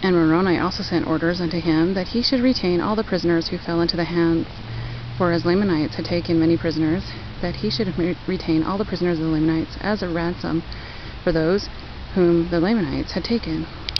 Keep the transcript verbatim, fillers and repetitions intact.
And Moroni also sent orders unto him that he should retain all the prisoners who fell into the hands, for as Lamanites had taken many prisoners, that he should re retain all the prisoners of the Lamanites as a ransom for those whom the Lamanites had taken.